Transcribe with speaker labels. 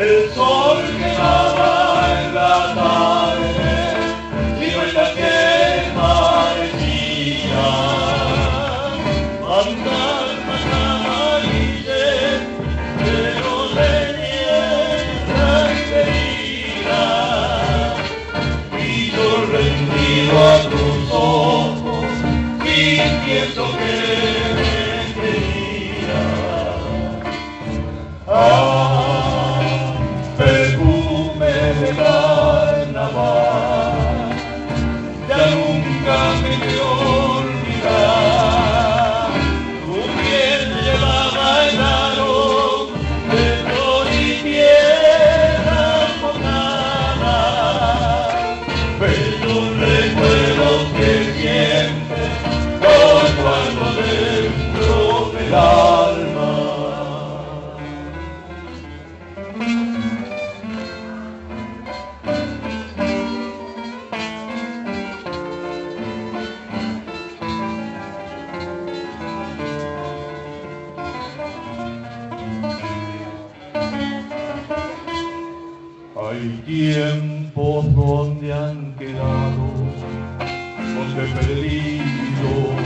Speaker 1: El sol quemaba en la tarde, siluetas que parecían fantasmas amarillos, pero de nieblas heridas. Y yo rendido a tus ojos, sintiendo que me querías. Perfume de carnaval, ya nunca me de olvidar. Tu piel llevaba el aroma de flor y tierra mojada. Bellos recuerdos que siempre los guardo dentro del alma. Hay tiempos donde han quedado, donde perdido